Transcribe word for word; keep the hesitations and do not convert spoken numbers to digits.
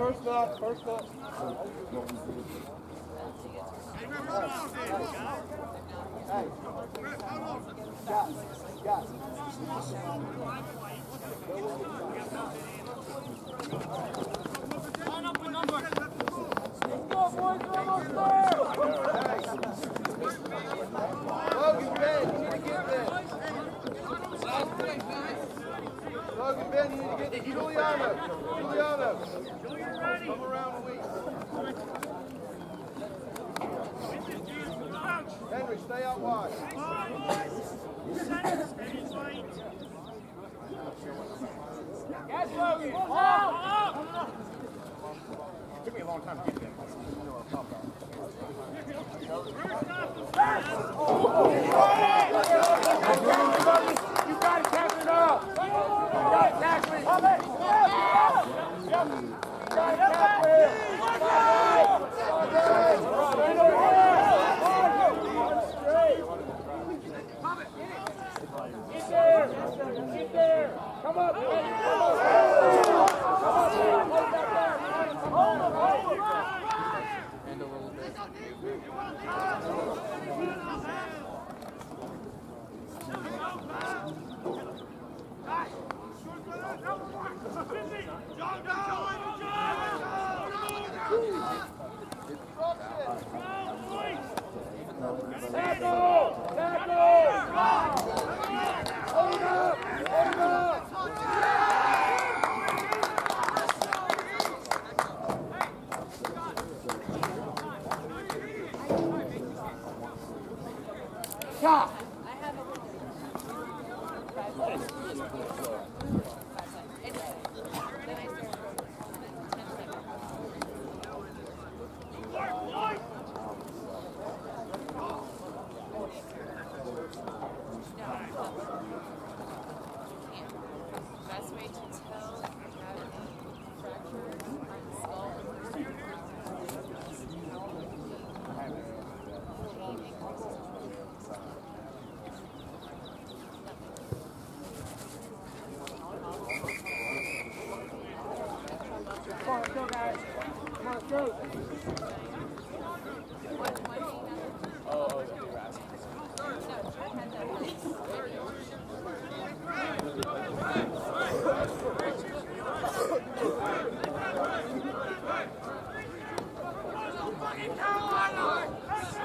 first up, first up. Hey, guys, guys. Line up with number. Let's go, boys, we're almost there. Logan, Ben, you need to get Ben. Logan, Ben, you need to get Giuliano. Giuliano. Come around a week. Henry, stay out wide. Yes, Logan. Took me a long time to get there. You got it, captain it up. You got it, tackle it. You got it, tackle it. Get there. Get there. Come up. Come up. Hold him. Hold him. And a little bit. Tackle! Tackle! Hold up! Hold up! Stop! Come on!